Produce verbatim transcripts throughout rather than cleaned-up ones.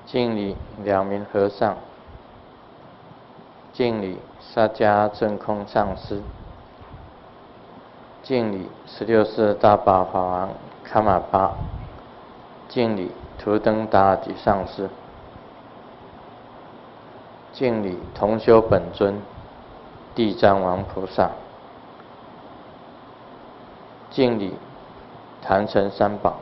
敬礼两名和尚，敬礼萨迦真空上师，敬礼十六世大宝法王卡玛巴，敬礼图登达尔吉上师，敬礼同修本尊地藏王菩萨，敬礼坛城三宝。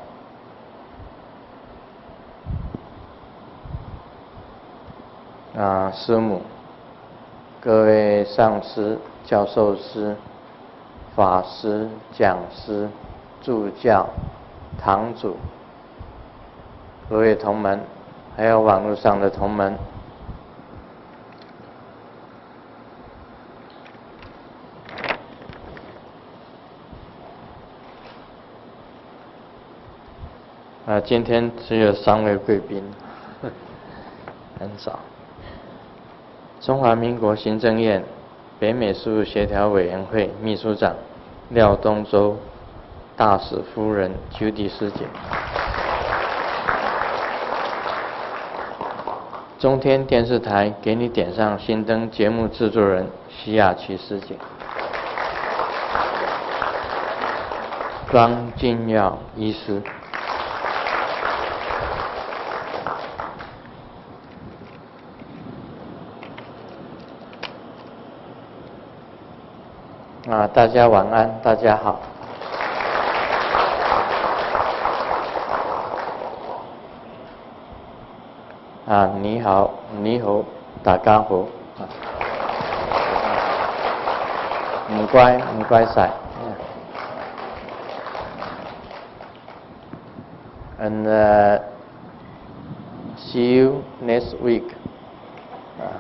啊，师母，各位上师、教授师、法师、讲师、助教、堂主，各位同门，还有网络上的同门，啊，今天只有三位贵宾，很少。中华民国行政院北美事务协调委员会秘书长廖东洲大使夫人邱迪师姐，中天电视台给你点上心灯节目制作人徐雅琪师姐，庄金耀医师，啊，大家晚安，大家好。啊，你好，你好，大家好。啊，唔該，唔該晒。And uh, see you next week. Uh,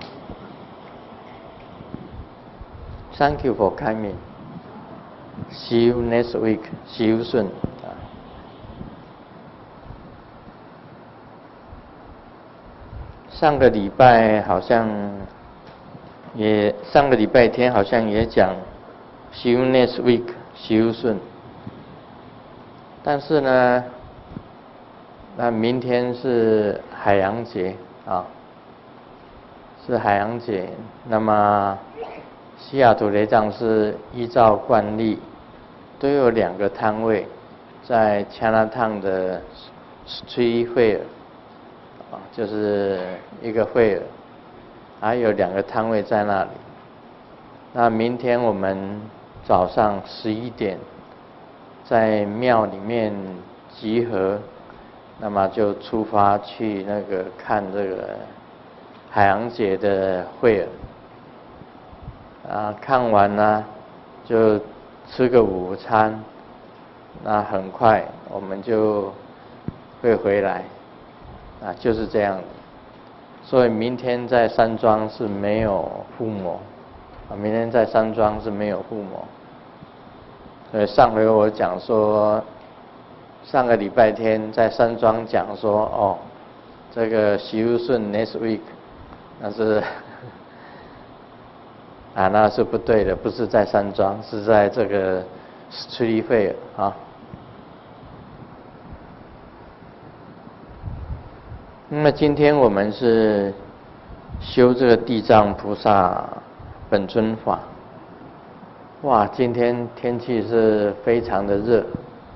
Thank you for coming. See you next week. See you soon. 上个礼拜好像也上个礼拜天好像也讲 See you next week. See you soon. 但是呢，那明天是海洋节啊，是海洋节。那么西雅图雷藏是依照惯例，都有两个摊位，在 Chinatown 的 Street Fair， 啊，就是一个会，还有两个摊位在那里。那明天我们早上十一点，在庙里面集合，那么就出发去那个看这个海洋节的会。啊，看完呢，就吃个午餐，那很快我们就会回来，啊，就是这样。所以明天在山庄是没有附魔，啊，明天在山庄是没有附魔。所以上回我讲说，上个礼拜天在山庄讲说，哦，这个习如顺 next week， 那是。啊，那是不对的，不是在山庄，是在这个 Street Fair 啊。那么今天我们是修这个地藏菩萨本尊法。哇，今天天气是非常的热，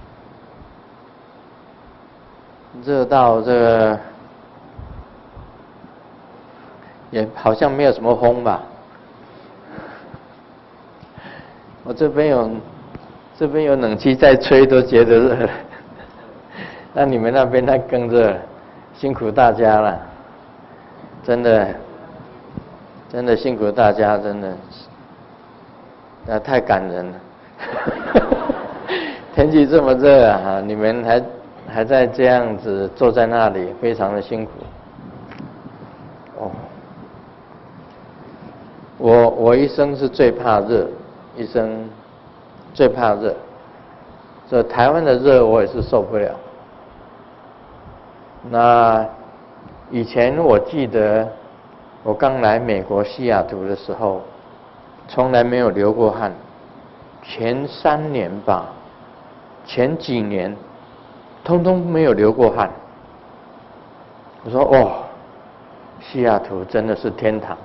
热到这个也好像没有什么风吧。我这边有，这边有冷气在吹，都觉得热了。那你们那边那更热，辛苦大家了，真的，真的辛苦大家，真的，那太感人了。天气这么热啊，你们还还在这样子坐在那里，非常的辛苦。哦，我我一生是最怕热。一生最怕热，这台湾的热我也是受不了。那以前我记得我刚来美国西雅图的时候，从来没有流过汗，前三年吧，前几年通通没有流过汗。我说哦， 西雅图真的是天堂，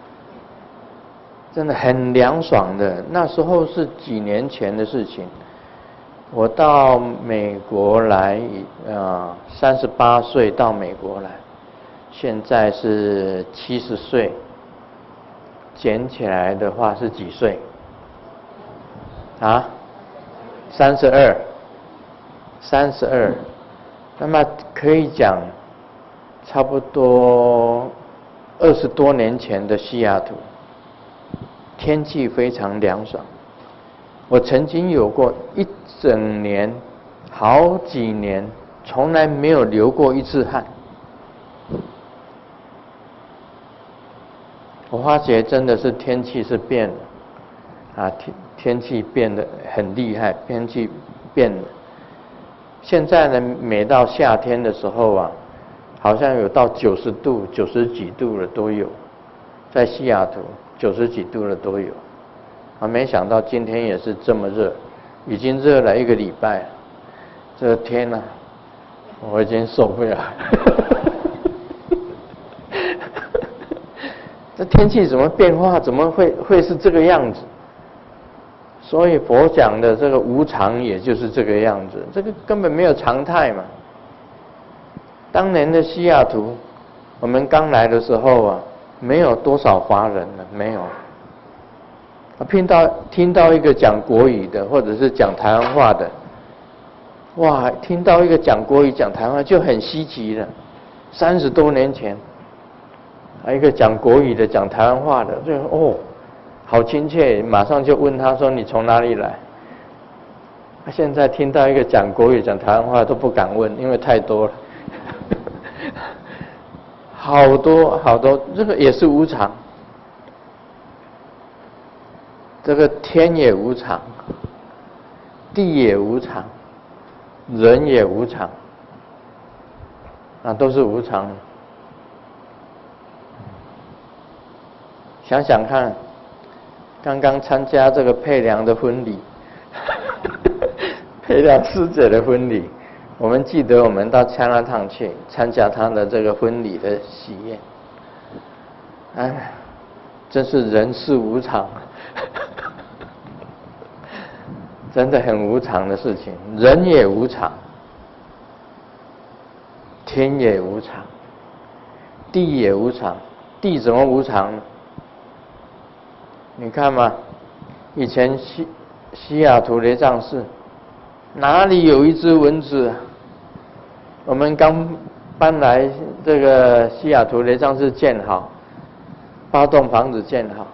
真的很凉爽的。那时候是几年前的事情，我到美国来，啊，三十八岁到美国来，现在是七十岁，减起来的话是几岁？啊，三十二，三十二，那么可以讲，差不多二十多年前的西雅图，天气非常凉爽。我曾经有过一整年，好几年，从来没有流过一次汗。我发觉真的是天气是变了，啊，天天气变得很厉害，天气变了。现在呢，每到夏天的时候啊，好像有到九十度、九十几度的都有，在西雅图九十几度的都有。啊，没想到今天也是这么热，已经热了一个礼拜了。这个天啊，我已经受不了。这天气怎么变化？怎么会会是这个样子？所以佛讲的这个无常，也就是这个样子。这个根本没有常态嘛。当年的西雅图，我们刚来的时候啊，没有多少华人了，没有。听到听到一个讲国语的，或者是讲台湾话的，哇，听到一个讲国语、讲台湾就很稀奇了。三十多年前，还有一个讲国语的、讲台湾话的，就哦，好亲切，马上就问他说：“你从哪里来？”现在听到一个讲国语、讲台湾话都不敢问，因为太多了，好多好多，这个也是无常。这个天也无常，地也无常，人也无常，啊，都是无常的。想想看，刚刚参加这个佩良的婚礼，佩良师姐的婚礼，我们记得我们到加拿大去参加她的这个婚礼的喜宴，哎，真是人世无常。真的很无常的事情，人也无常，天也无常，地也无常。地怎么无常呢？你看嘛，以前西西雅图雷藏寺哪里有一只蚊子啊？我们刚搬来这个西雅图雷藏寺建好，八栋房子建好。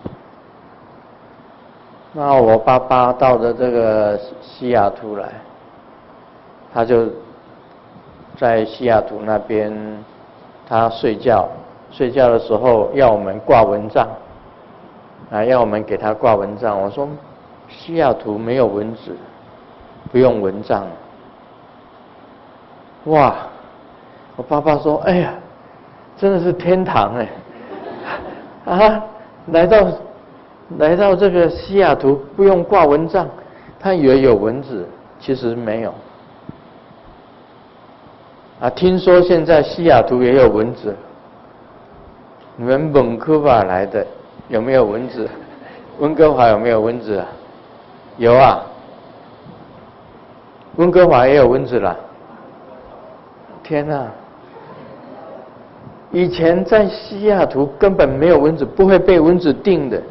那我爸爸到了这个西雅图来，他就在西雅图那边，他睡觉，睡觉的时候要我们挂蚊帐，啊，要我们给他挂蚊帐。我说西雅图没有蚊子，不用蚊帐。哇，我爸爸说，哎呀，真的是天堂哎，啊，来到。来到这个西雅图不用挂蚊帐，他以为有蚊子，其实没有。啊，听说现在西雅图也有蚊子。你们本科法来的有没有蚊子？温哥华有没有蚊子啊？有啊，温哥华也有蚊子啦。天哪！以前在西雅图根本没有蚊子，不会被蚊子叮的。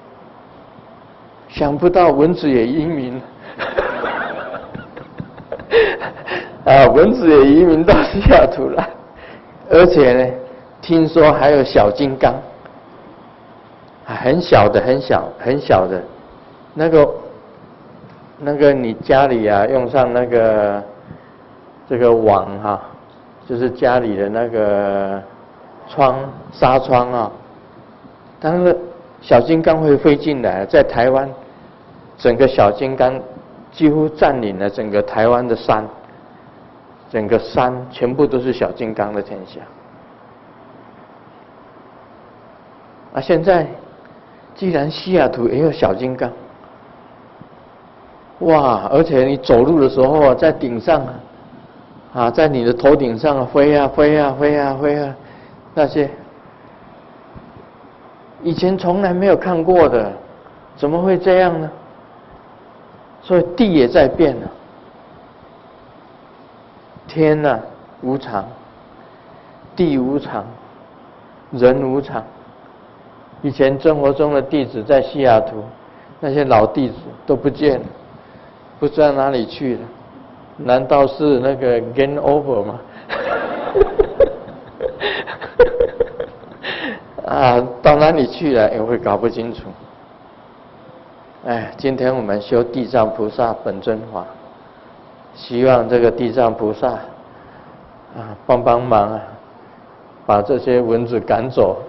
想不到蚊子也移民了，啊，蚊子也移民到西雅图来，而且呢，听说还有小金刚，啊，很小的，很小，很小的，那个，那个你家里啊，用上那个这个网哈、啊，就是家里的那个窗纱窗啊，当然小金刚会飞进来，在台湾。整个小金刚几乎占领了整个台湾的山，整个山全部都是小金刚的天下。啊，现在既然西雅图也有小金刚，哇！而且你走路的时候啊，在顶上啊，在你的头顶上飞啊飞啊飞啊飞啊， 那些以前从来没有看过的，怎么会这样呢？所以地也在变了。天呐、啊，无常；地无常；人无常。以前生活中的弟子在西雅图，那些老弟子都不见了，不知道哪里去了。难道是那个 game over 吗？啊，到哪里去了？也会搞不清楚。哎，今天我们修地藏菩萨本尊法，希望这个地藏菩萨啊帮帮忙啊，把这些蚊子赶走。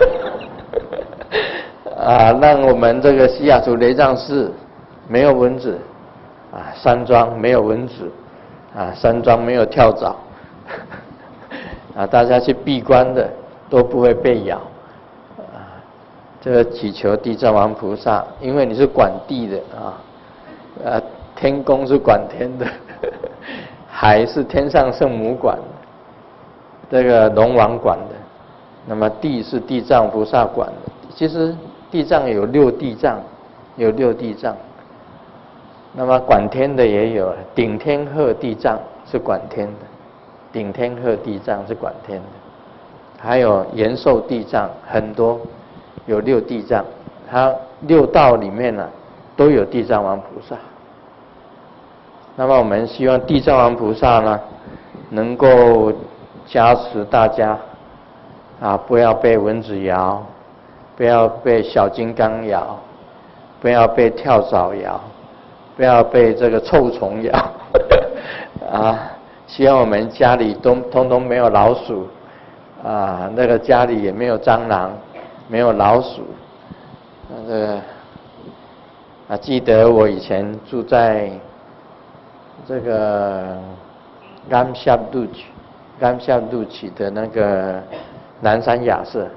啊，让我们这个西雅图雷藏寺没有蚊子，啊，山庄没有蚊子，啊，山庄没有跳蚤，啊，大家去闭关的都不会被咬，啊，这个祈求地藏王菩萨，因为你是管地的啊，啊，天宫是管天的，海是天上圣母管，这个龙王管的，那么地是地藏菩萨管的，其实。地藏有六地藏，有六地藏。那么管天的也有，顶天鹤地藏是管天的，顶天鹤地藏是管天的。还有延寿地藏，很多有六地藏，它六道里面呢、啊、都有地藏王菩萨。那么我们希望地藏王菩萨呢，能够加持大家啊，不要被蚊子咬。不要被小金刚咬，不要被跳蚤咬，不要被这个臭虫咬啊！希望我们家里都通通没有老鼠啊，那个家里也没有蟑螂，没有老鼠。那个啊，记得我以前住在这个甘夏路区，甘夏路区的那个南山雅舍。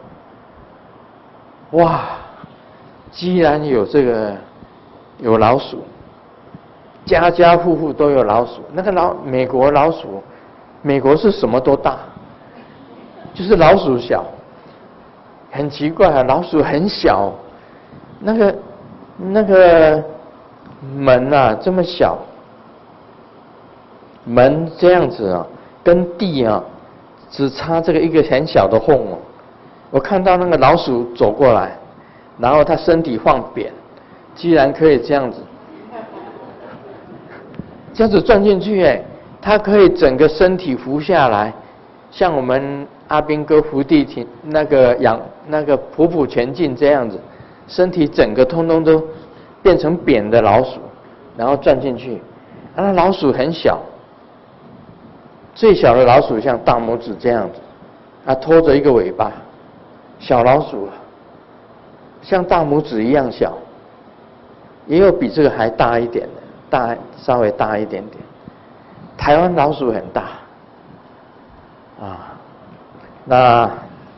哇，既然有这个有老鼠，家家户户都有老鼠。那个老美国老鼠，美国是什么都大，就是老鼠小。很奇怪啊，老鼠很小，那个那个门啊这么小，门这样子啊，跟地啊只差这个一个很小的缝哦。我看到那个老鼠走过来，然后它身体放扁，居然可以这样子，这样子钻进去哎，它可以整个身体浮下来，像我们阿兵哥伏地挺那个仰那个匍匐前进这样子，身体整个通通都变成扁的老鼠，然后钻进去，啊，那老鼠很小，最小的老鼠像大拇指这样子，它拖着一个尾巴。小老鼠像大拇指一样小，也有比这个还大一点的，大稍微大一点点。台湾老鼠很大啊，那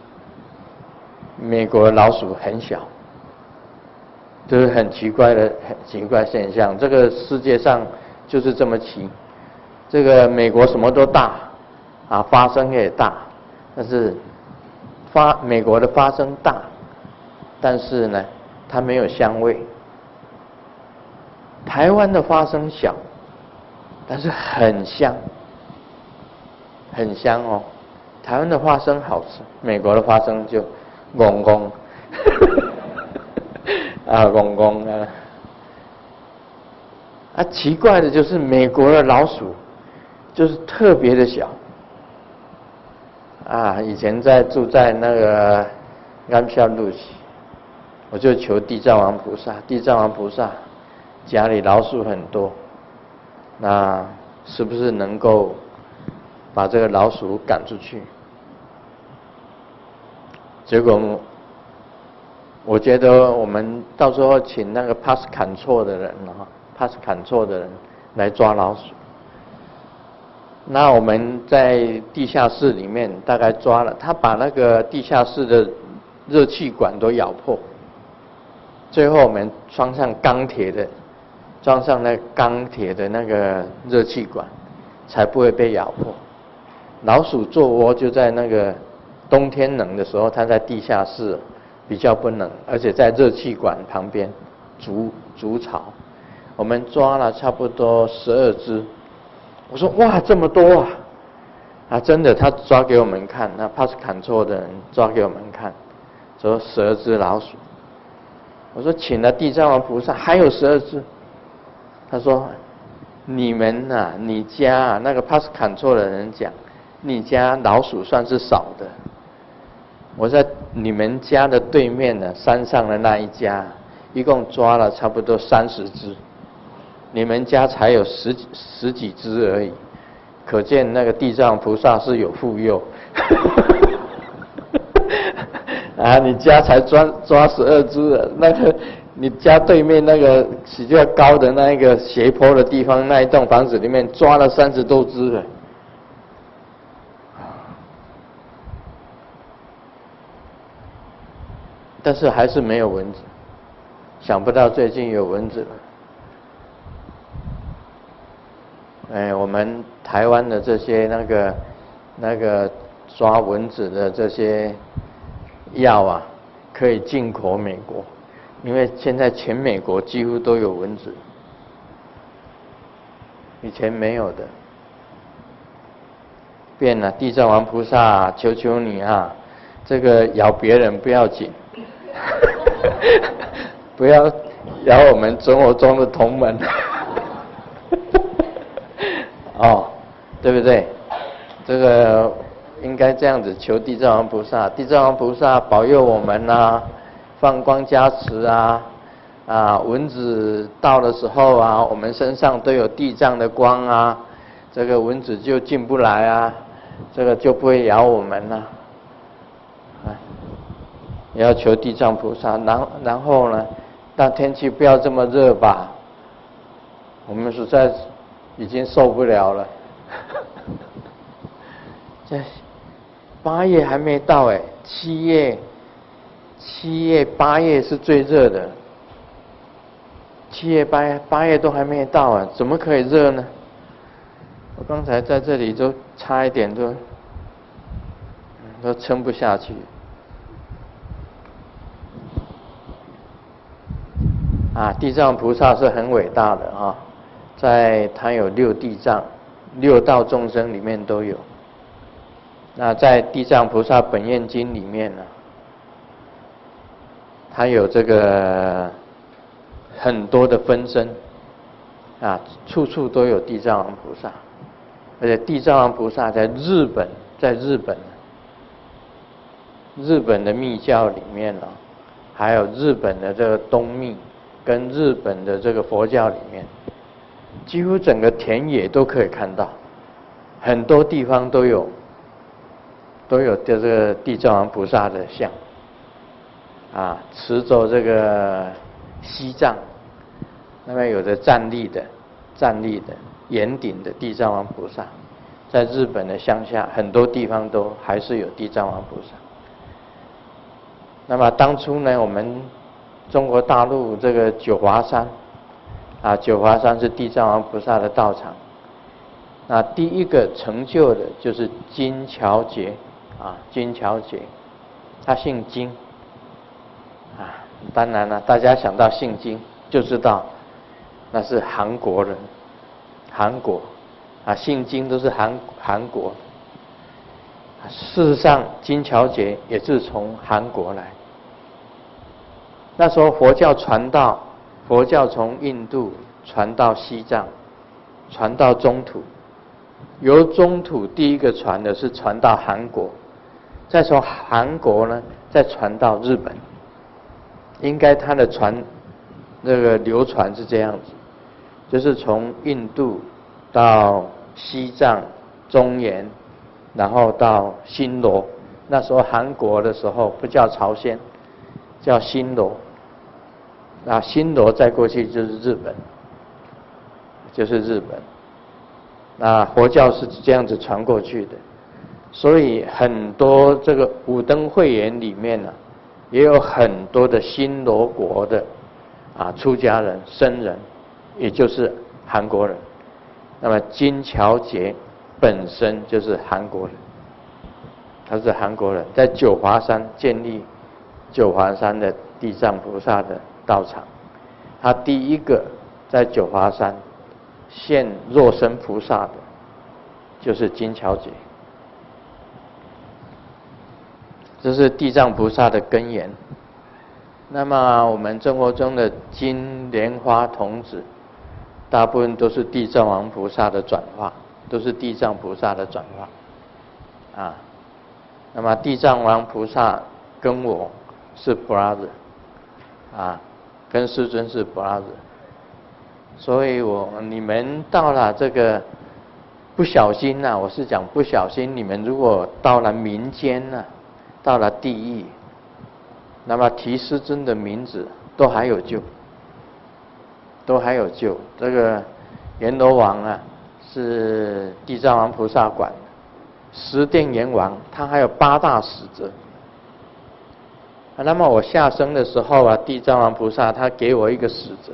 美国老鼠很小，这是很奇怪的很奇怪现象。这个世界上就是这么奇，这个美国什么都大啊，发生也大，但是。发美国的花生大，但是呢，它没有香味。台湾的花生小，但是很香，很香哦。台湾的花生好吃，美国的花生就公公，啊公公啊。啊，奇怪的就是美国的老鼠，就是特别的小。啊，以前在住在那个安夏路西，我就求地藏王菩萨，地藏王菩萨家里老鼠很多，那是不是能够把这个老鼠赶出去？结果我觉得我们到时候请那个 pass control 的人啊 ，pass control 的人来抓老鼠。那我们在地下室里面大概抓了，他把那个地下室的热气管都咬破，最后我们装上钢铁的，装上那钢铁的那个热气管，才不会被咬破。老鼠做窝就在那个冬天冷的时候，它在地下室比较不冷，而且在热气管旁边筑筑巢。我们抓了差不多十二只，我说哇这么多啊！啊真的，他抓给我们看，那 Pass Control 的人抓给我们看，说十二只老鼠。我说请了地藏王菩萨，还有十二只。他说你们呐、啊，你家啊那个 Pass Control 的人讲，你家老鼠算是少的。我在你们家的对面呢，山上的那一家，一共抓了差不多三十只，你们家才有十几十几只而已，可见那个地藏菩萨是有护佑。啊，你家才抓抓十二只，那个你家对面那个比较高的那一个斜坡的地方，那一栋房子里面抓了三十多只了。但是还是没有蚊子，想不到最近有蚊子了。哎，我们台湾的这些那个那个抓蚊子的这些药啊，可以进口美国，因为现在全美国几乎都有蚊子，以前没有的。变了，地藏王菩萨，求求你啊，这个咬别人不要紧。不要咬我们生活中的同门。哦，对不对？这个应该这样子求地藏王菩萨，地藏王菩萨保佑我们啊，放光加持啊，啊，蚊子到的时候啊，我们身上都有地藏的光啊，这个蚊子就进不来啊，这个就不会咬我们了、啊。也要求地藏菩萨，然然后呢，但天气不要这么热吧，我们实在已经受不了了。这八月还没到哎，七月、七月、八月是最热的，七月、八月、八月都还没到啊，怎么可以热呢？我刚才在这里都差一点都都撑不下去。啊，地藏菩萨是很伟大的啊，在他有六地藏，六道众生里面都有。那在地藏菩萨本愿经里面呢，他有这个很多的分身，啊，处处都有地藏王菩萨，而且地藏王菩萨在日本，在日本，日本的密教里面呢，还有日本的这个东密。跟日本的这个佛教里面，几乎整个田野都可以看到，很多地方都有，都有这个地藏王菩萨的像，啊，持着这个西藏，那边有的站立的、站立的、圆顶的地藏王菩萨，在日本的乡下很多地方都还是有地藏王菩萨。那么当初呢，我们中国大陆这个九华山，啊，九华山是地藏王菩萨的道场。那第一个成就的就是金乔杰，啊，金乔杰，他姓金，啊，当然了，大家想到姓金就知道那是韩国人，韩国，啊，姓金都是韩韩国。事实上，金乔杰也是从韩国来。那时候佛教传到，佛教从印度传到西藏，传到中土，由中土第一个传的是传到韩国，再从韩国呢再传到日本。应该它的传那个流传是这样子，就是从印度到西藏、中原，然后到新罗。那时候韩国的时候不叫朝鲜，叫新罗。那新罗再过去就是日本，就是日本。那佛教是这样子传过去的，所以很多这个五灯会员里面呢、啊，也有很多的新罗国的啊出家人、僧人，也就是韩国人。那么金乔杰本身就是韩国人， 他是韩国人，在九华山建立九华山的地藏菩萨的道场。他第一个在九华山现肉身菩萨的，就是金乔姐。这是地藏菩萨的根源。那么我们生活中的金莲花童子，大部分都是地藏王菩萨的转化，都是地藏菩萨的转化啊。那么地藏王菩萨跟我是 brother 啊，跟师尊是 brother， 所以我你们到了这个不小心呐、啊，我是讲不小心，你们如果到了民间呐、啊，到了地狱，那么提师尊的名字都还有救，都还有救。这个阎罗王啊，是地藏王菩萨管的。十殿阎王他还有八大使者。啊，那么我下生的时候啊，地藏王菩萨他给我一个使者，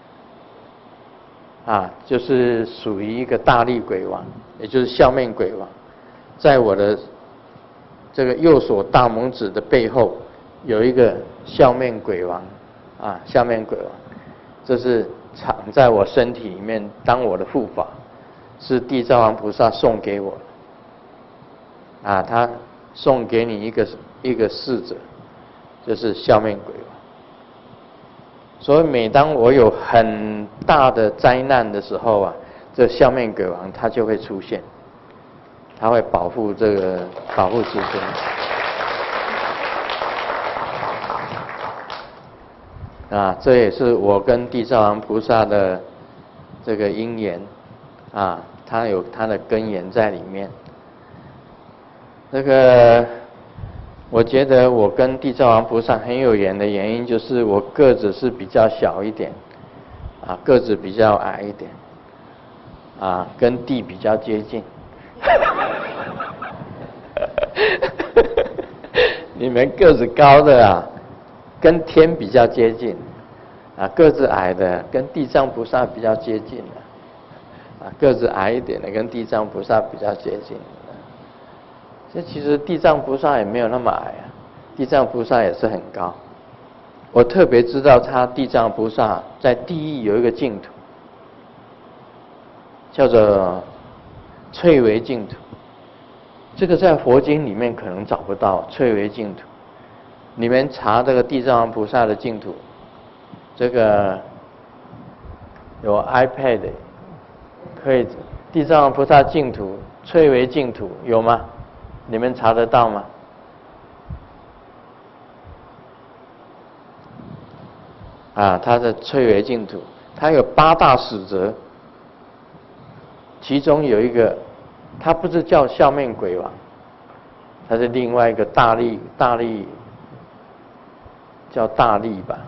啊，就是属于一个大力鬼王，也就是笑面鬼王，在我的这个右手大拇指的背后有一个笑面鬼王，啊，笑面鬼王，这是藏在我身体里面当我的护法，是地藏王菩萨送给我的，啊，他送给你一个一个侍者，就是笑面鬼王。所以每当我有很大的灾难的时候啊，这笑面鬼王他就会出现，他会保护这个保护师尊。啊，这也是我跟地藏王菩萨的这个因缘啊，它有它的根源在里面。这个我觉得我跟地藏王菩萨很有缘的原因，就是我个子是比较小一点，啊，个子比较矮一点，啊，跟地比较接近。你们个子高的啊，跟天比较接近，啊，个子矮的跟地藏菩萨比较接近的，啊，个子矮一点的跟地藏菩萨比较接近。这其实地藏菩萨也没有那么矮啊，地藏菩萨也是很高。我特别知道他地藏菩萨在地狱有一个净土，叫做翠微净土。这个在佛经里面可能找不到翠微净土。你们查这个地藏王菩萨的净土，这个有 iPad 可以，地藏王菩萨净土翠微净土有吗？你们查得到吗？啊，它的翠微净土，它有八大使者，其中有一个，他不是叫笑面鬼王，他是另外一个大力大力，叫大力吧。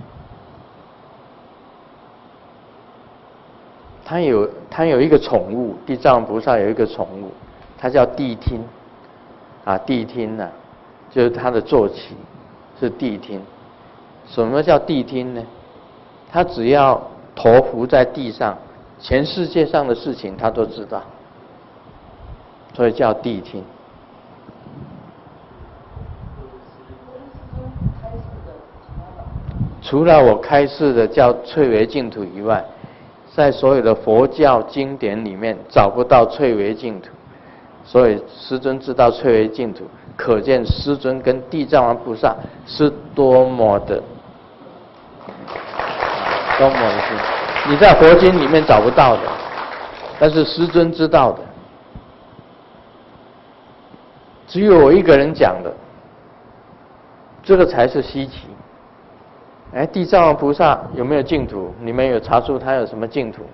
他有他有一个宠物，地藏菩萨有一个宠物，它叫谛听。啊，谛听呢、啊，就是他的坐骑是谛听。什么叫谛听呢？他只要头伏在地上，全世界上的事情他都知道，所以叫谛听。除了我开示的叫翠微净土以外，在所有的佛教经典里面找不到翠微净土。所以师尊知道翠微净土，可见师尊跟地藏王菩萨是多么的多么的近，你在佛经里面找不到的，但是师尊知道的，只有我一个人讲的，这个才是稀奇。哎，地藏王菩萨有没有净土？你们有查出他有什么净土吗？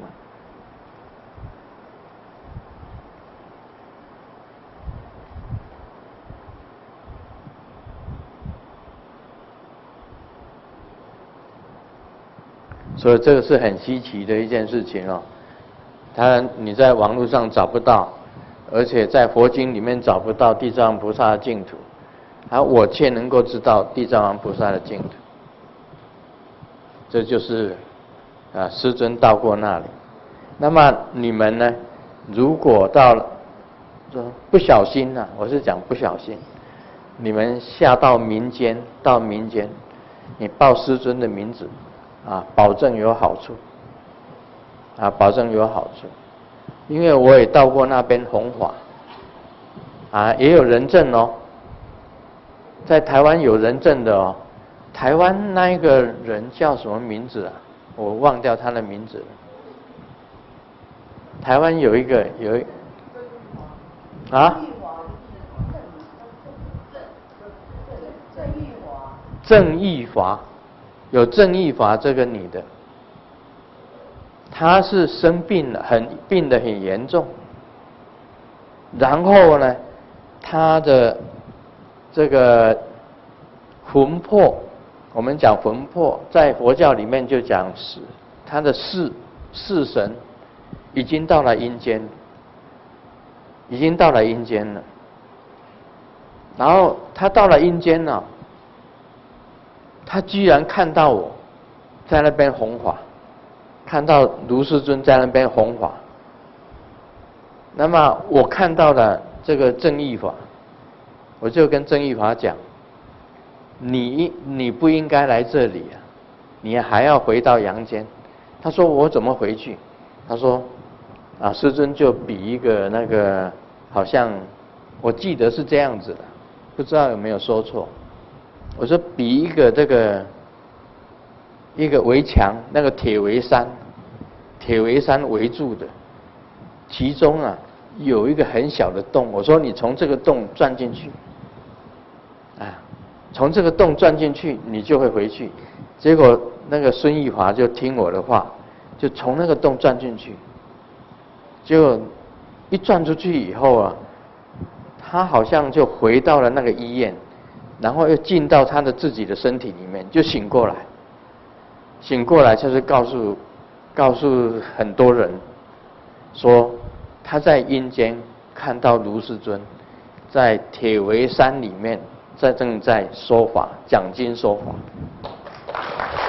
所以这个是很稀奇的一件事情哦。当然你在网络上找不到，而且在佛经里面找不到地藏王菩萨的净土，而我却能够知道地藏王菩萨的净土。这就是啊，师尊到过那里。那么你们呢？如果到了不小心啊，我是讲不小心你们下到民间，到民间，你报师尊的名字，啊，保证有好处，啊，保证有好处。因为我也到过那边弘法，啊，也有人证哦，在台湾有人证的哦。台湾那一个人叫什么名字啊？我忘掉他的名字了。台湾有一个有一啊，郑义华，有郑义华这个女的，她是生病了，很病得很严重，然后呢，她的这个魂魄。我们讲魂魄，在佛教里面就讲是他的世世神已经到了阴间，已经到了阴间了。然后他到了阴间了，他居然看到我在那边弘法，看到卢师尊在那边弘法。那么我看到了这个正义法，我就跟正义法讲。你你不应该来这里啊，你还要回到阳间。他说我怎么回去？他说啊，师尊就比一个那个，好像我记得是这样子的，不知道有没有说错。我说比一个这个一个围墙，那个铁围山，铁围山围住的，其中啊有一个很小的洞。我说你从这个洞钻进去，啊。从这个洞钻进去，你就会回去。结果那个孙义华就听我的话，就从那个洞钻进去。结果一钻出去以后啊，他好像就回到了那个医院，然后又进到他的自己的身体里面，就醒过来。醒过来就是告诉告诉很多人说，他在阴间看到卢师尊在铁围山里面。在正在说法，讲经说法，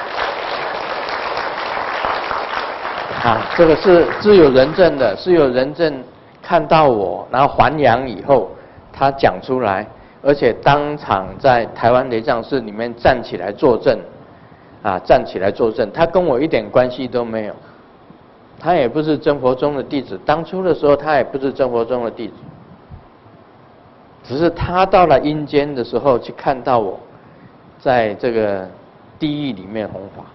啊，这个是是有人证的，是有人证看到我，然后还阳以后，他讲出来，而且当场在台湾雷藏寺里面站起来作证，啊，站起来作证，他跟我一点关系都没有，他也不是真佛宗的弟子，当初的时候他也不是真佛宗的弟子。只是他到了阴间的时候，去看到我，在这个地狱里面弘法，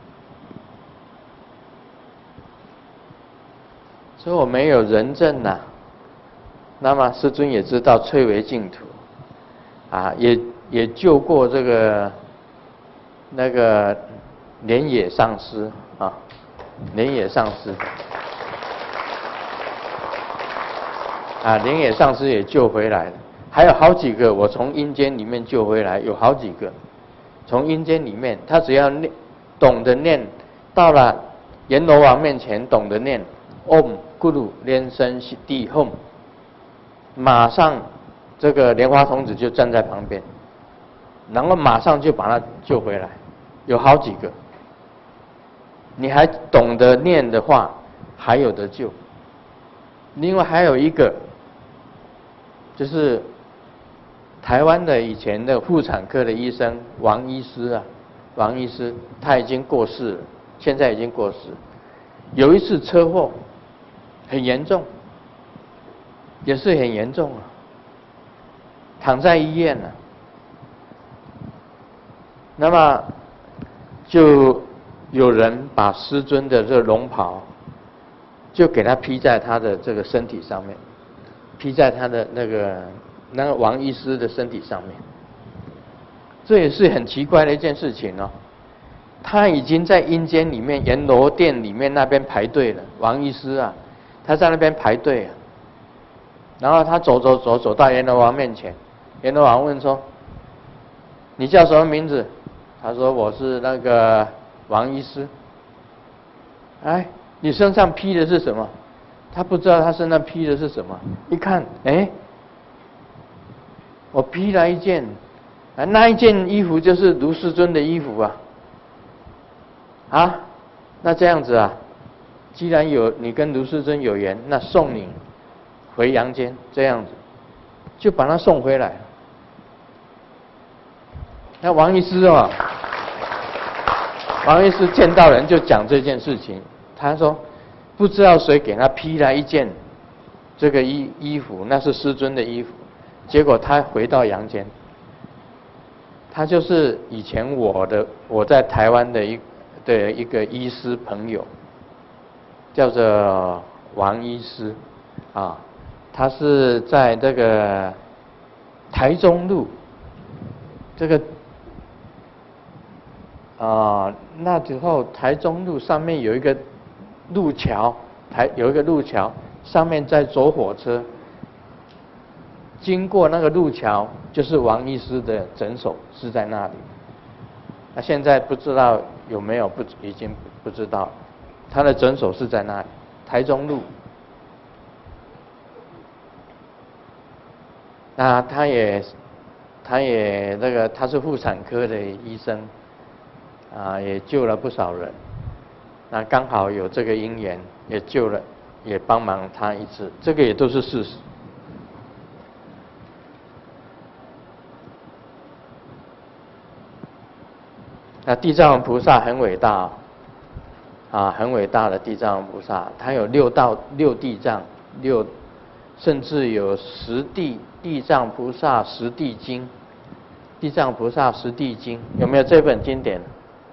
所以我没有人证呐、啊。那么师尊也知道翠微净土，啊，也也救过这个那个莲野上师啊，莲野上师，啊，莲野上师也救回来了。还有好几个，我从阴间里面救回来，有好几个，从阴间里面，他只要念，懂得念，到了阎罗王面前，懂得念 Om Guru 莲生悉地 Hum， 马上这个莲花童子就站在旁边，然后马上就把他救回来，有好几个。你还懂得念的话，还有得救。另外还有一个，就是台湾的以前的妇产科的医生王医师啊，王医师他已经过世了，现在已经过世。有一次车祸，很严重，也是很严重啊，躺在医院了。那么就有人把师尊的这个龙袍，就给他披在他的这个身体上面，披在他的那个那个王医师的身体上面。这也是很奇怪的一件事情哦。他已经在阴间里面阎罗殿里面那边排队了，王医师啊，他在那边排队啊。然后他走走走走到阎罗王面前，阎罗王问说：“你叫什么名字？”他说：“我是那个王医师。”哎，你身上披的是什么？他不知道他身上披的是什么。一看，哎，我披了一件，啊，那一件衣服就是卢师尊的衣服啊。啊，那这样子啊，既然有你跟卢师尊有缘，那送你回阳间，这样子，就把他送回来。 那王医师哦，王医师见到人就讲这件事情，他说不知道谁给他批来一件这个衣衣服，那是师尊的衣服，结果他回到阳间。他就是以前我的我在台湾的一的一个医师朋友，叫做王医师，啊，他是在这个台中路这个啊那时候台中路上面有一个路桥，台有一个路桥，上面在走火车。经过那个路桥，就是王医师的诊所是在那里。那现在不知道有没有，不已经不知道，他的诊所是在那里，台中路。那他也，他也那个他是妇产科的医生，啊，也救了不少人。那刚好有这个因缘，也救了，也帮忙他一次，这个也都是事实。那地藏王菩萨很伟大，啊，很伟大的地藏王菩萨，他有六道六地藏，六甚至有十地地藏菩萨十地经，地藏菩萨十地经有没有这本经典？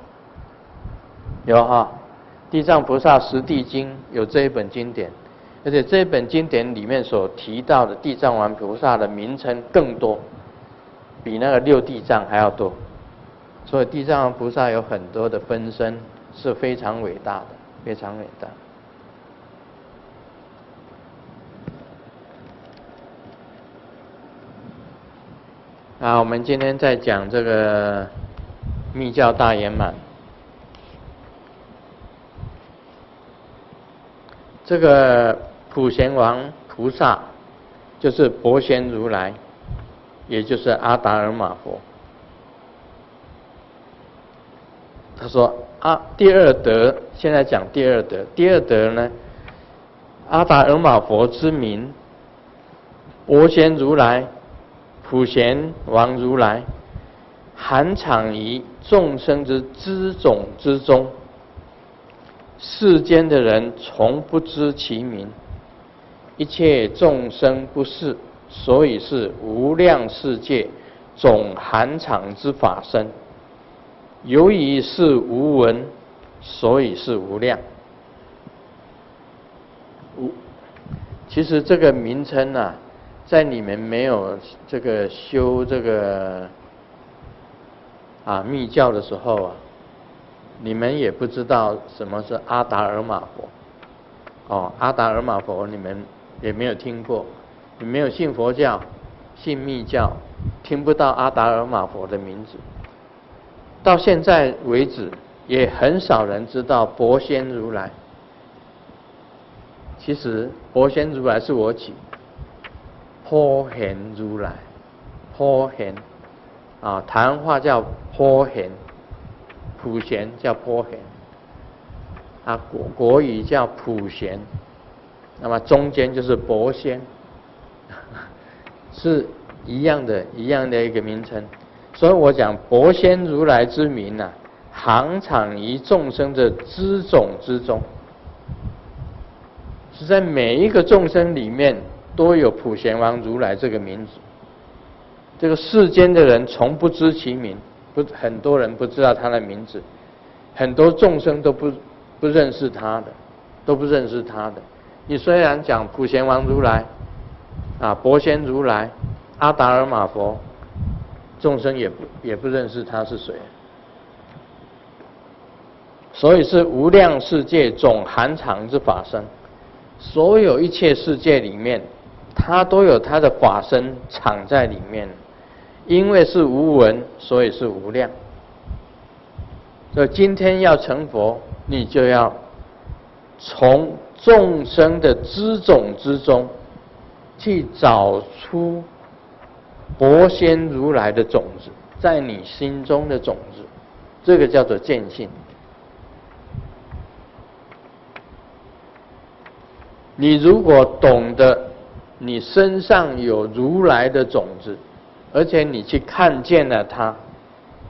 有哈，地藏菩萨十地经有这一本经典，而且这本经典里面所提到的地藏王菩萨的名称更多，比那个六地藏还要多。所以地藏王菩萨有很多的分身，是非常伟大的，非常伟大。啊，我们今天在讲这个密教大圆满。这个普贤王菩萨就是佛仙如来，也就是阿达尔玛佛。他说啊，第二德，现在讲第二德。第二德呢，阿达尔玛佛之名，佛仙如来、普贤王如来，含藏于众生之知种之中，世间的人从不知其名，一切众生不识，所以是无量世界总含藏之法身。由于是无闻，所以是无量。无，其实这个名称啊，在你们没有这个修这个啊密教的时候啊，你们也不知道什么是阿达尔玛佛。哦，阿达尔玛佛你们也没有听过，你没有信佛教、信密教，听不到阿达尔玛佛的名字。到现在为止，也很少人知道佛仙如来。其实佛仙如来是我起，普贤如来，普贤啊，台湾话叫普贤，普贤叫普贤，啊国国语叫普贤，那么中间就是佛仙，是一样的，一样的一个名称。所以我讲佛仙如来之名啊，含藏于众生的知种之中，是在每一个众生里面都有普贤王如来这个名字。这个世间的人从不知其名，不，很多人不知道他的名字，很多众生都不不认识他的，都不认识他的。你虽然讲普贤王如来，啊，佛仙如来，阿达尔玛佛。众生也不也不认识他是谁，所以是无量世界总含藏之法身。所有一切世界里面，它都有它的法身藏在里面。因为是无闻，所以是无量。所以今天要成佛，你就要从众生的知种之中去找出佛仙如来的种子，在你心中的种子，这个叫做见性。你如果懂得你身上有如来的种子，而且你去看见了它，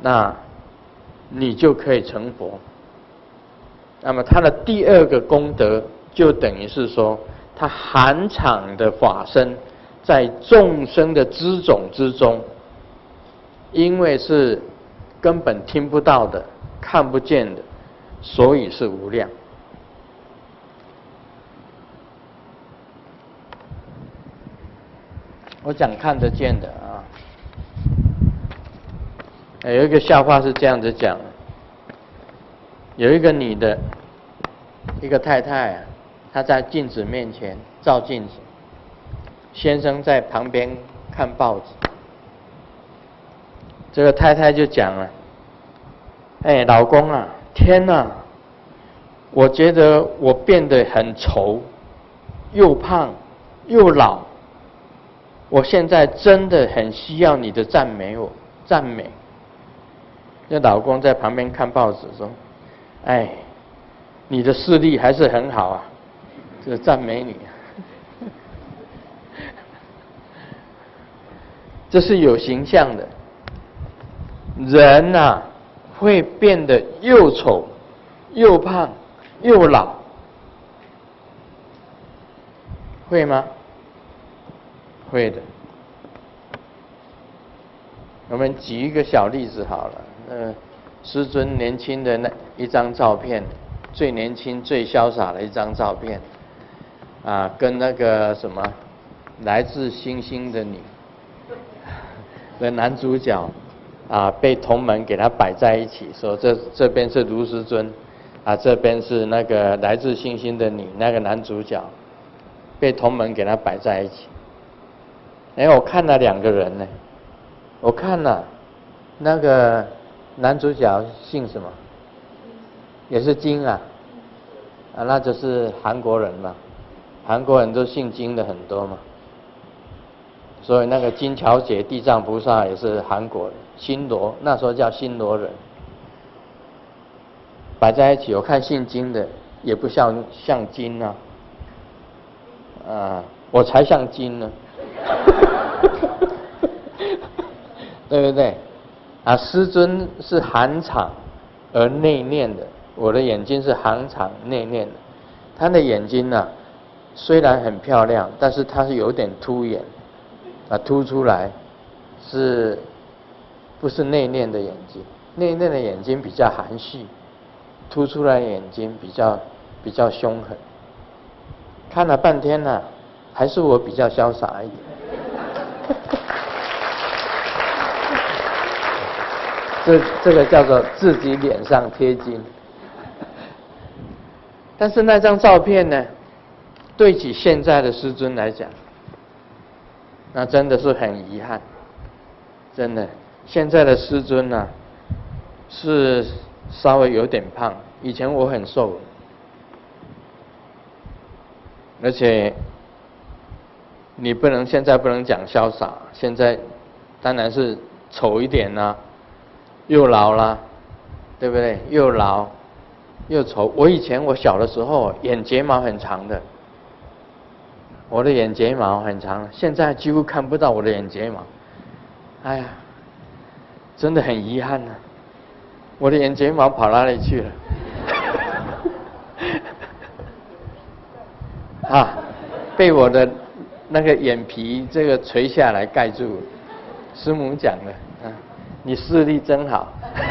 那你就可以成佛。那么他的第二个功德，就等于是说，他含场的法身，在众生的知种之中，因为是根本听不到的、看不见的，所以是无量。我讲看得见的啊，有一个笑话是这样子讲的：有一个女的，一个太太啊，她在镜子面前照镜子，先生在旁边看报纸。这个太太就讲了：“哎，老公啊，天哪，我觉得我变得很丑，又胖又老。我现在真的很需要你的赞美我，赞美。”那老公在旁边看报纸说：“哎，你的视力还是很好啊，这赞美你。”这是有形象的。人啊，会变得又丑、又胖、又老，会吗？会的。我们举一个小例子好了，呃，师尊年轻的那一张照片，最年轻、最潇洒的一张照片，啊，跟那个什么来自星星的你的男主角啊，被同门给他摆在一起，说这这边是卢师尊，啊，这边是那个来自星星的你那个男主角，被同门给他摆在一起。哎，我看了两个人呢，我看了那个男主角姓什么？也是金啊，啊，那就是韩国人嘛，韩国人都姓金的很多嘛，所以那个金乔姐、地藏菩萨也是韩国人，新罗那时候叫新罗人，摆在一起，我看姓金的也不像像金啊，啊，我才像金呢。对不对？啊，师尊是含场而内敛的，我的眼睛是含场内敛的。他的眼睛呢、啊，虽然很漂亮，但是它是有点凸眼，啊，凸出来，是不是内敛的眼睛？内敛的眼睛比较含蓄，凸出来的眼睛比较比较凶狠。看了半天呢、啊，还是我比较潇洒一点。这这个叫做自己脸上贴金。但是那张照片呢，对起现在的师尊来讲，那真的是很遗憾。真的，现在的师尊呢、啊，是稍微有点胖，以前我很瘦，而且你不能现在不能讲潇洒，现在当然是丑一点啦、啊。又老了，对不对？又老又丑。我以前我小的时候眼睫毛很长的，我的眼睫毛很长，现在几乎看不到我的眼睫毛。哎呀，真的很遗憾啊！我的眼睫毛跑哪里去了？啊，被我的那个眼皮这个垂下来盖住了。师母讲的啊。你视力真好。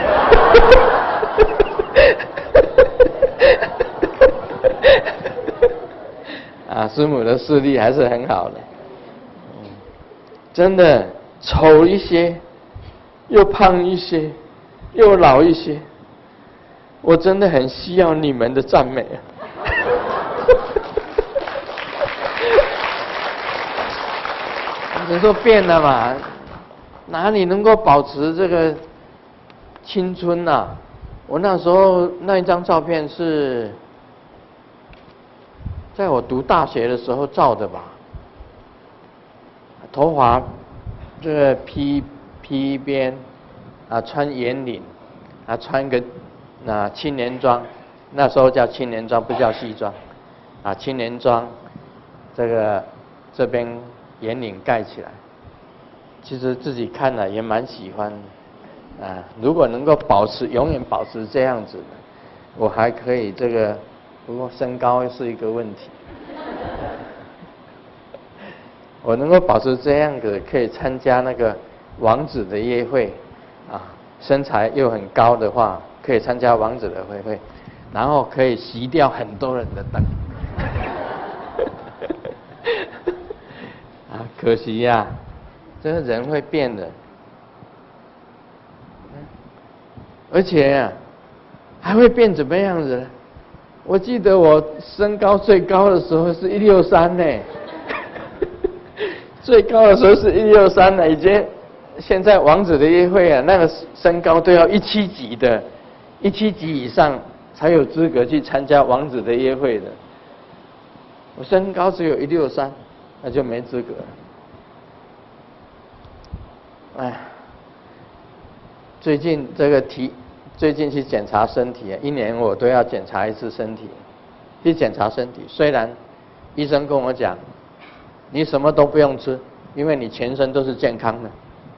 啊，师母的视力还是很好的。嗯，真的丑一些，又胖一些，又老一些，我真的很需要你们的赞美啊。你说变了嘛？哪里能够保持这个青春啊？我那时候那一张照片是在我读大学的时候照的吧，头发这个披披一边啊，穿圆领啊，穿个啊青年装，那时候叫青年装，不叫西装啊，青年装，这个这边圆领盖起来。其实自己看了也蛮喜欢的， 啊，如果能够保持永远保持这样子的，我还可以这个，不过身高是一个问题。我能够保持这样的，可以参加那个王子的约会，啊，身材又很高的话，可以参加王子的约会，然后可以熄掉很多人的灯。啊，可惜呀、啊，这个人会变的，而且呀、啊，还会变怎么样子呢？我记得我身高最高的时候是一六三呢。最高的时候是一六三了，已经现在王子的约会啊，那个身高都要一七几的，一七几以上才有资格去参加王子的约会的。我身高只有一六三，那就没资格了。哎，最近这个体，最近去检查身体啊，一年我都要检查一次身体，去检查身体。虽然医生跟我讲，你什么都不用吃，因为你全身都是健康的。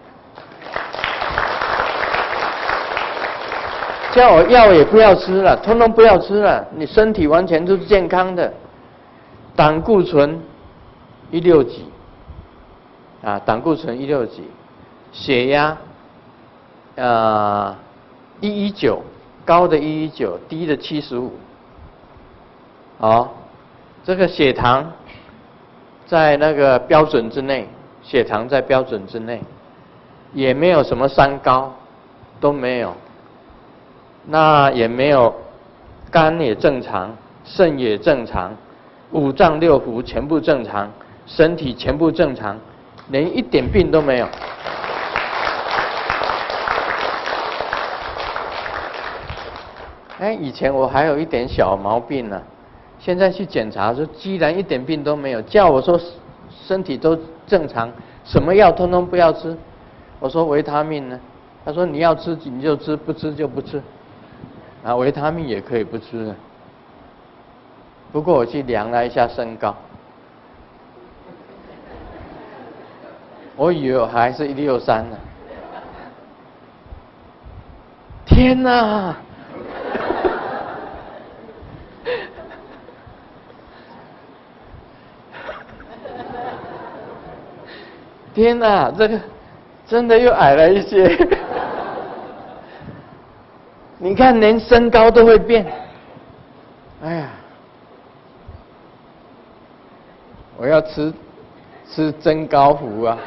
叫我药也不要吃了，通通不要吃了，你身体完全都是健康的。胆固醇一六几，啊，胆固醇一六几，血压呃一一九，高的一一九，低的七十五。好，这个血糖在那个标准之内，血糖在标准之内，也没有什么三高，都没有。那也没有，肝也正常，肾也正常，五脏六腑全部正常，身体全部正常，连一点病都没有。哎，以前我还有一点小毛病呢、啊，现在去检查说，居然一点病都没有，叫我说身体都正常，什么药通通不要吃。我说维他命呢？他说你要吃你就吃，不吃就不吃。啊，维他命也可以不吃的。不过我去量了一下身高，我以为我还是一六三呢。天哪！天哪，这个真的又矮了一些。你看，连身高都会变。哎呀，我要吃吃增高符啊！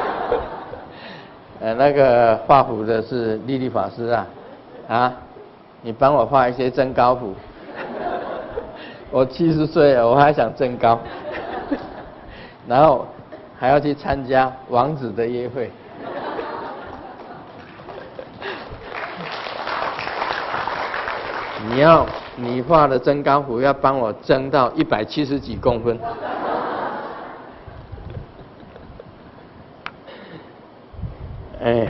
呃，那个画符的是莉莉法师啊，啊，你帮我画一些增高符。我七十岁了，我还想增高，然后还要去参加王子的约会。你要你画的增高符要帮我增到一百七十几公分。哎，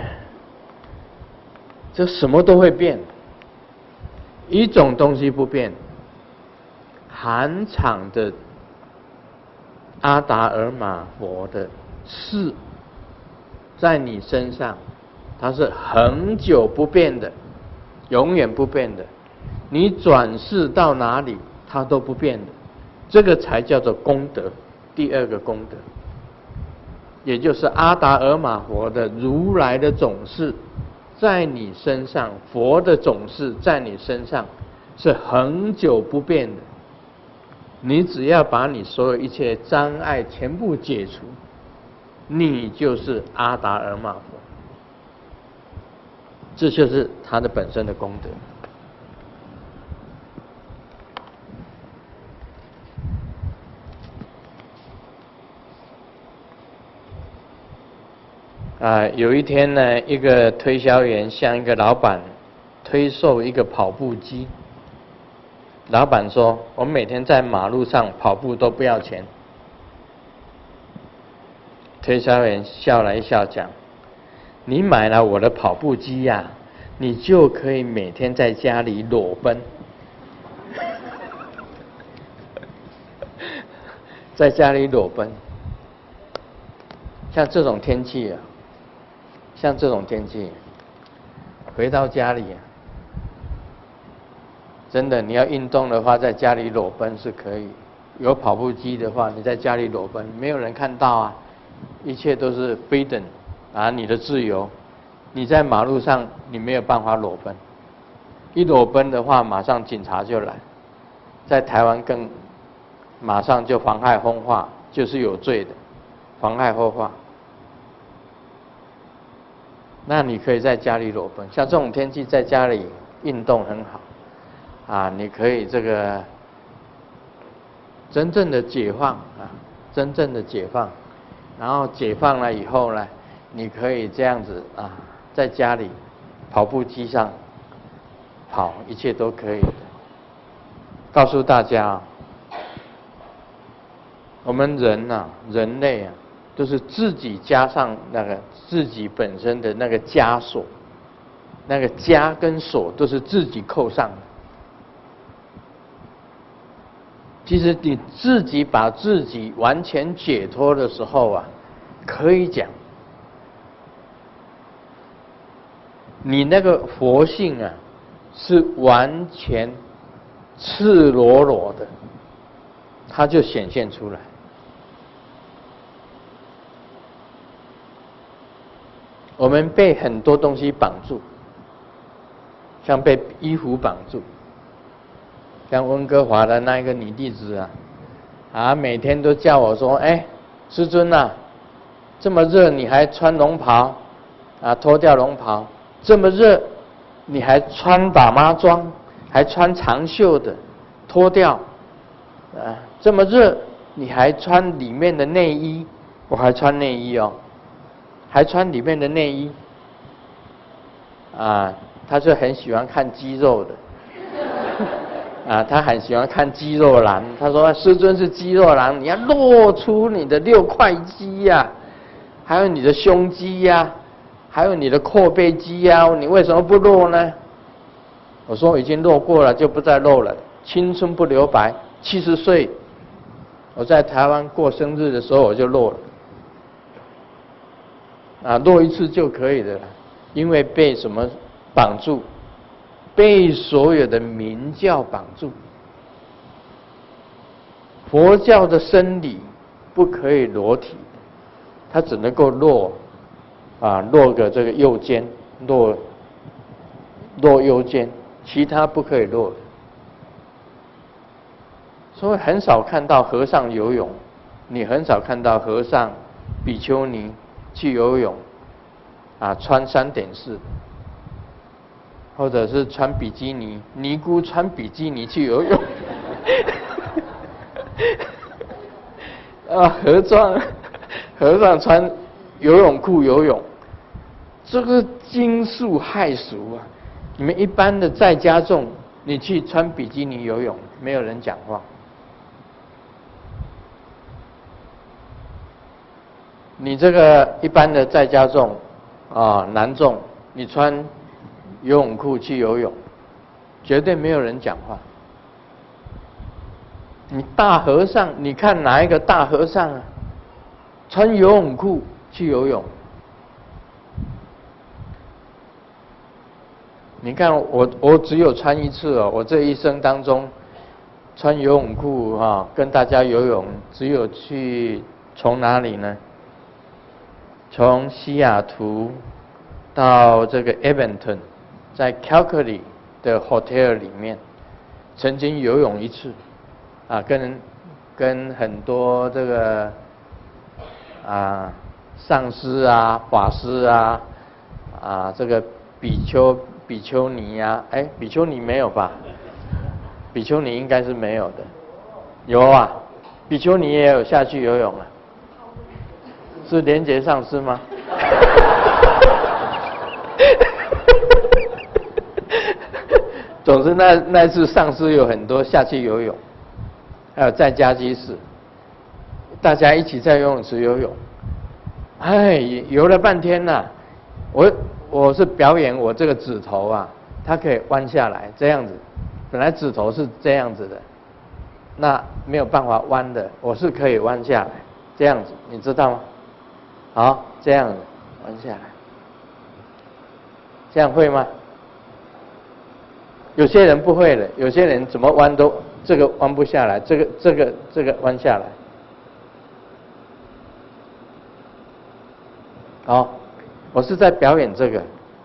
这什么都会变，一种东西不变，含场的阿达尔玛佛的事，在你身上，它是恒久不变的，永远不变的。你转世到哪里，它都不变的，这个才叫做功德。第二个功德，也就是阿达尔玛佛的如来的种事，在你身上，佛的种事在你身上是恒久不变的。你只要把你所有一切障碍全部解除，你就是阿达尔玛佛。这就是它的本身的功德。啊，有一天呢，一个推销员向一个老板推售一个跑步机。老板说：“我每天在马路上跑步都不要钱。”推销员笑了一笑，讲：“你买了我的跑步机呀、啊，你就可以每天在家里裸奔，在家里裸奔。像这种天气啊。”像这种天气， 回到家里啊，真的你要运动的话，在家里裸奔是可以。有跑步机的话，你在家里裸奔，没有人看到啊，一切都是 freedom 啊，你的自由。你在马路上，你没有办法裸奔，一裸奔的话，马上警察就来。在台湾更，马上就妨害风化，就是有罪的，妨害风化。那你可以在家里裸奔，像这种天气在家里运动很好，啊，你可以这个真正的解放啊，真正的解放，然后解放了以后呢，你可以这样子啊，在家里跑步机上跑，一切都可以的。告诉大家，我们人呐、啊，人类啊，都是自己加上那个自己本身的那个枷锁，那个枷跟锁都是自己扣上的。其实你自己把自己完全解脱的时候啊，可以讲，你那个佛性啊，是完全赤裸裸的，它就显现出来。我们被很多东西绑住，像被衣服绑住。像温哥华的那一个女弟子啊，啊，每天都叫我说：“哎，师尊啊，这么热你还穿龙袍，啊，脱掉龙袍，这么热你还穿打妈装，还穿长袖的，脱掉，啊，这么热你还穿里面的内衣，我还穿内衣哦，还穿里面的内衣，啊，他就很喜欢看肌肉的。”啊，他很喜欢看肌肉男。他说：“师尊是肌肉男，你要露出你的六块肌呀、啊，还有你的胸肌呀、啊，还有你的阔背肌呀、啊，你为什么不露呢？”我说：“已经露过了，就不再露了。青春不留白，七十岁，我在台湾过生日的时候我就露了。啊，露一次就可以的了，因为被什么绑住？”被所有的名教绑住，佛教的僧侣不可以裸体，他只能够露，啊，露个这个右肩，露露右肩，其他不可以露的。所以很少看到和尚游泳，你很少看到和尚、比丘尼去游泳，啊，穿三点式。或者是穿比基尼，尼姑穿比基尼去游泳，啊，和尚和尚穿游泳裤游泳，这个惊世骇俗啊！你们一般的在家众，你去穿比基尼游泳，没有人讲话。你这个一般的在家众啊，男众，你穿游泳裤去游泳，绝对没有人讲话。你大和尚，你看哪一个大和尚啊，穿游泳裤去游泳？你看我，我只有穿一次哦，我这一生当中穿游泳裤啊，跟大家游泳，只有去从哪里呢？从西雅图到这个 Edmonton。在 Calgary 的 hotel 里面，曾经游泳一次，啊，跟跟很多这个啊上师啊、法师啊、啊这个比丘、比丘尼呀、啊，哎，比丘尼没有吧？比丘尼应该是没有的，有啊，比丘尼也有下去游泳啊，是莲结上师吗？总之那那次上师有很多下去游泳，还有在家居士，大家一起在游泳池游泳，哎，游了半天呐、啊。我我是表演我这个指头啊，它可以弯下来这样子，本来指头是这样子的，那没有办法弯的，我是可以弯下来这样子，你知道吗？好，这样子弯下来，这样会吗？ 有些人不会的，有些人怎么弯都这个弯不下来，这个这个这个弯下来。哦，我是在表演这个，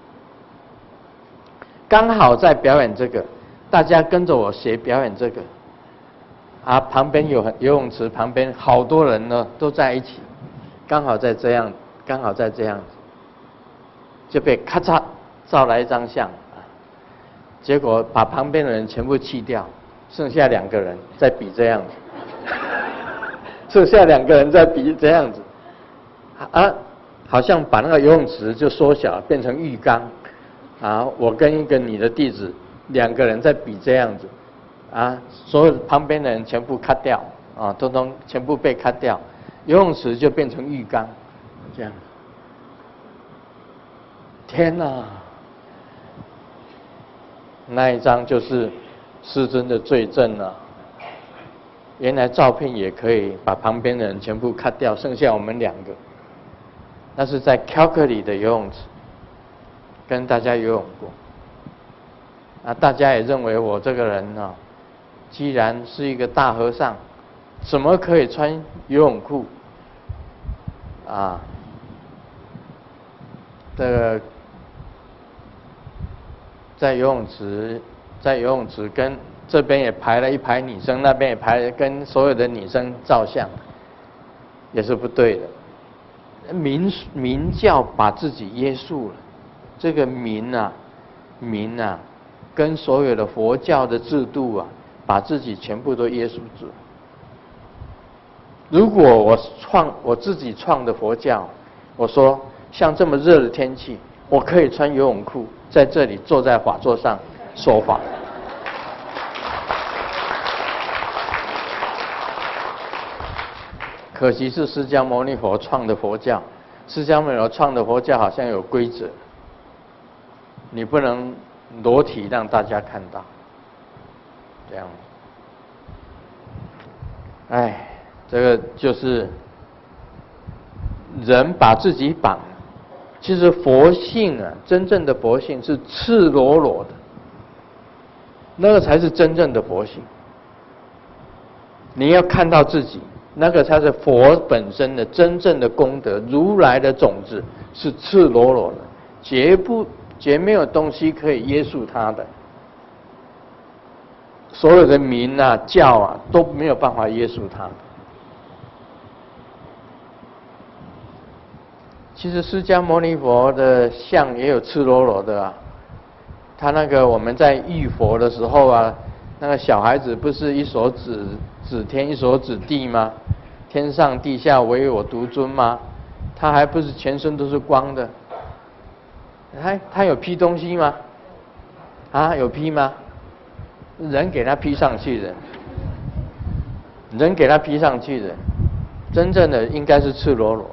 刚好在表演这个，大家跟着我学表演这个。啊，旁边有游泳池，旁边好多人呢都在一起，刚好在这样，刚好在这样子，就被咔嚓照来一张相啊，结果把旁边的人全部弃掉，剩下两个人在比这样子，剩下两个人在比这样子，啊，好像把那个游泳池就缩小变成浴缸，啊，我跟一个你的弟子两个人在比这样子。啊，所有旁边的人全部cut掉，啊，通通全部被cut掉，游泳池就变成浴缸，这样。天哪！那一张就是师尊的罪证了。原来照片也可以把旁边的人全部cut掉，剩下我们两个。那是在 Calgary 的游泳池，跟大家游泳过。啊，大家也认为我这个人呢、啊。既然是一个大和尚，怎么可以穿游泳裤？啊，这个在游泳池，在游泳池跟这边也排了一排女生，那边也排跟所有的女生照相，也是不对的。明明教把自己约束了，这个明啊，明啊，跟所有的佛教的制度啊。把自己全部都约束住。如果我创我自己创的佛教，我说像这么热的天气，我可以穿游泳裤在这里坐在法座上说法。可惜是释迦牟尼佛创的佛教，释迦牟尼佛创的佛教好像有规则，你不能裸体让大家看到。这样，哎，这个就是人把自己绑了。其实佛性啊，真正的佛性是赤裸裸的，那个才是真正的佛性。你要看到自己，那个才是佛本身的真正的功德。如来的种子是赤裸裸的，绝不绝没有东西可以约束它的。所有的名啊、教啊都没有办法约束它。其实释迦牟尼佛的像也有赤裸裸的啊，他那个我们在浴佛的时候啊，那个小孩子不是一手指指天，一手指地吗？天上地下唯我独尊吗？他还不是全身都是光的？他他有披东西吗？啊，有披吗？人给他披上去的，人给他披上去的，真正的应该是赤裸裸。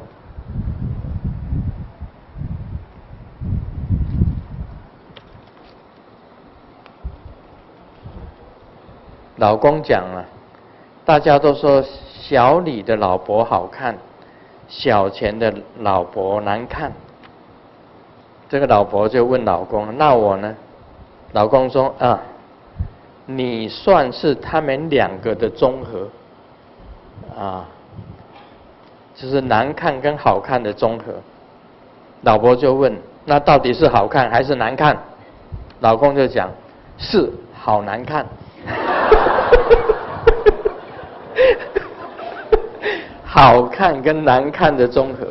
老公讲了，大家都说小李的老婆好看，小钱的老婆难看。这个老婆就问老公：“那我呢？”老公说：“啊。”你算是他们两个的综合，啊，就是难看跟好看的综合。老婆就问：那到底是好看还是难看？老公就讲：是好难看。好看跟难看的综合。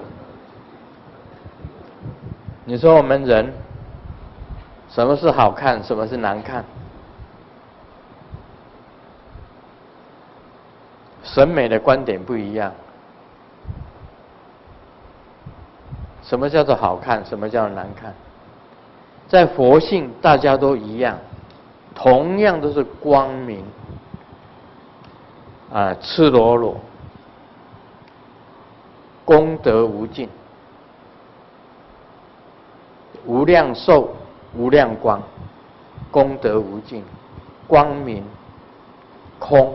你说我们人，什么是好看，什么是难看？审美的观点不一样。什么叫做好看？什么叫难看？在佛性，大家都一样，同样都是光明，啊，赤裸裸，功德无尽，无量寿，无量光，功德无尽，光明，空。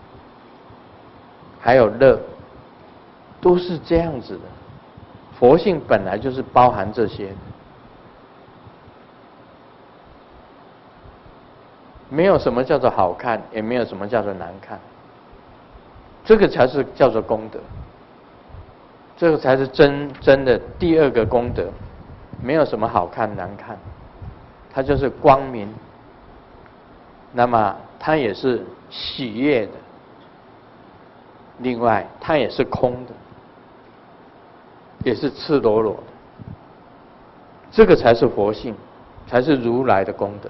还有乐，都是这样子的。佛性本来就是包含这些的。 没有什么叫做好看，也没有什么叫做难看，这个才是叫做功德，这个才是真真的第二个功德，没有什么好看难看，它就是光明，那么它也是喜悦的，另外它也是空的，也是赤裸裸的，这个才是佛性，才是如来的功德。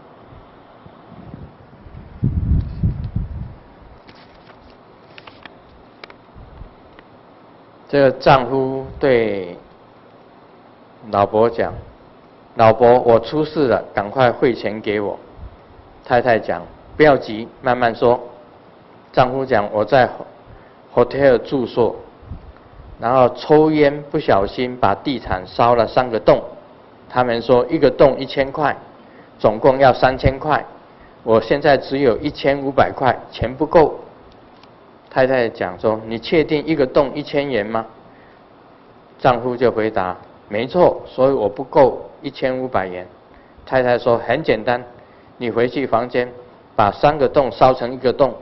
这个丈夫对老婆讲：“老婆，我出事了，赶快汇钱给我。”太太讲：“不要急，慢慢说。”丈夫讲：“我在 hotel 住宿，然后抽烟不小心把地毯烧了三个洞。他们说一个洞一千块，总共要三千块。我现在只有一千五百块，钱不够。”太太讲说：“你确定一个洞一千元吗？”丈夫就回答：“没错，所以我不够一千五百元。”太太说：“很简单，你回去房间把三个洞烧成一个洞。”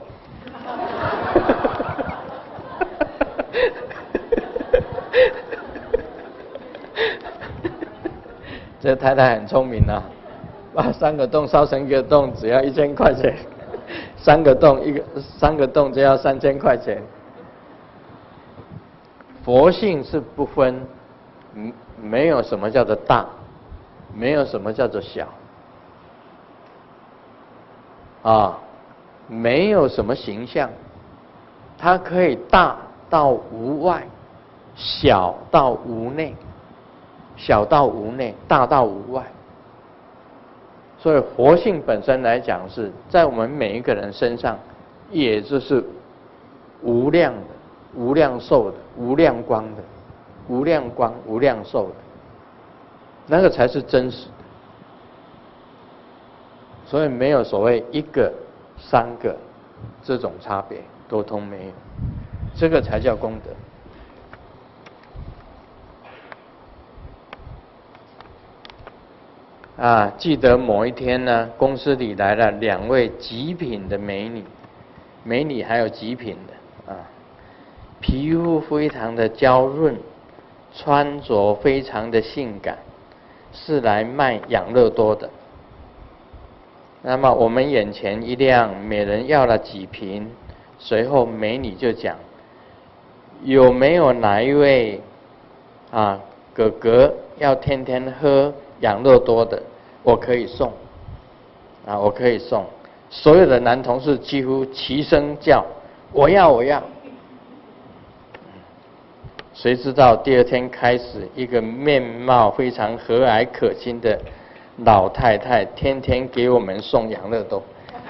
这太太很聪明啊，把三个洞烧成一个洞，只要一千块钱。三个洞一个，三个洞就要三千块钱。佛性是不分，没有什么叫做大，没有什么叫做小，啊，没有什么形象，它可以大到无外，小到无内，小到无内，大到无外。所以佛性本身来讲，是在我们每一个人身上，也就是无量的、无量寿的、无量光的、无量光、无量寿的，那个才是真实的。所以没有所谓一个、三个这种差别，都通没有，这个才叫功德。啊，记得某一天呢，公司里来了两位极品的美女，美女还有极品的啊，皮肤非常的娇润，穿着非常的性感，是来卖养乐多的。那么我们眼前一亮，每人要了几瓶，随后美女就讲：“有没有哪一位啊哥哥要天天喝养乐多的，我可以送，啊，我可以送。”所有的男同事几乎齐声叫：“我要，我要！”谁知道第二天开始，一个面貌非常和蔼可亲的老太太，天天给我们送养乐多。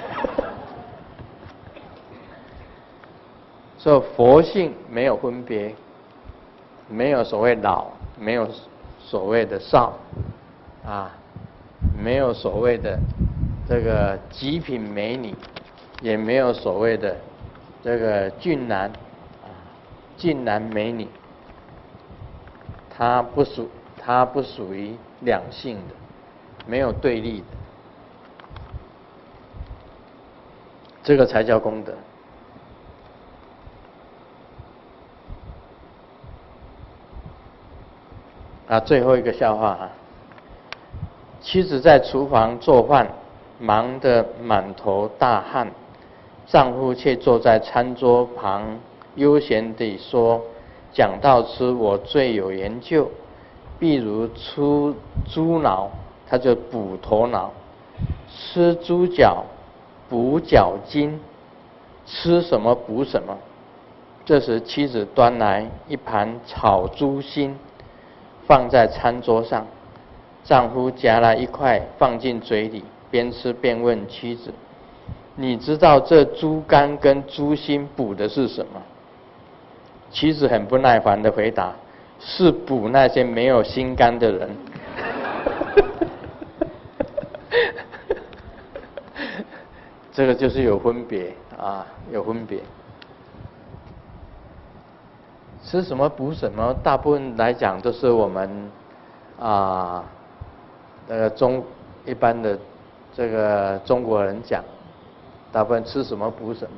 所以佛性没有分别，没有所谓老，没有所谓的少，啊，没有所谓的这个极品美女，也没有所谓的这个俊男，啊，俊男美女，它不属，它不属于两性的，没有对立的，这个才叫功德。啊，最后一个笑话啊，妻子在厨房做饭，忙得满头大汗，丈夫却坐在餐桌旁悠闲地说：“讲到吃，我最有研究。譬如吃猪脑，他就补头脑；吃猪脚，补脚筋；吃什么补什么。”这时妻子端来一盘炒猪心，放在餐桌上，丈夫夹了一块放进嘴里，边吃边问妻子：“你知道这猪肝跟猪心补的是什么？”妻子很不耐烦地回答：“是补那些没有心肝的人。”这个就是有分别啊，有分别。吃什么补什么，大部分来讲都是我们啊，那个中一般的这个中国人讲，大部分吃什么补什么。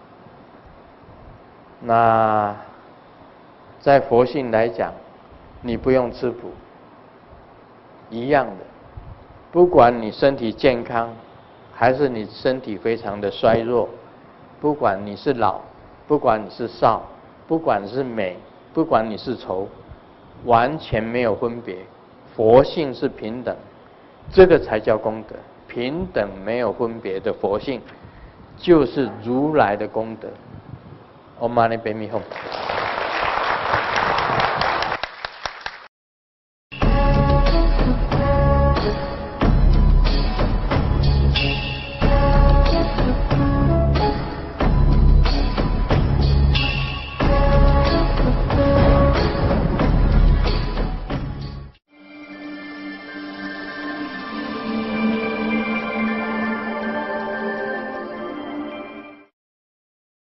那在佛性来讲，你不用吃补，一样的，不管你身体健康，还是你身体非常的衰弱，不管你是老，不管你是少，不管你是美，不管你是丑，完全没有分别，佛性是平等，这个才叫功德。平等没有分别的佛性，就是如来的功德。Om Mani Padme Hum。